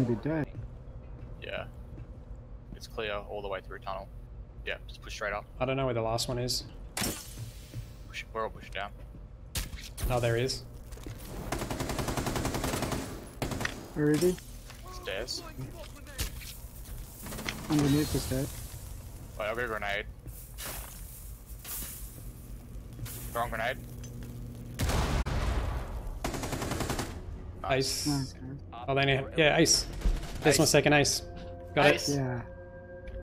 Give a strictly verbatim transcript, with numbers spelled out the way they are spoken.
be dead. Yeah. It's clear all the way through tunnel. Yeah, just push straight up. I don't know where the last one is. Push, we're all pushed down. Oh, there he is. Where is he? Stairs. Underneath the stairs. Wait, I'll get a grenade. Wrong grenade. Ace. Nice, guys. Oh, they need. Yeah, ace. There's my Ace. second ace. Got Ace. it. Yeah.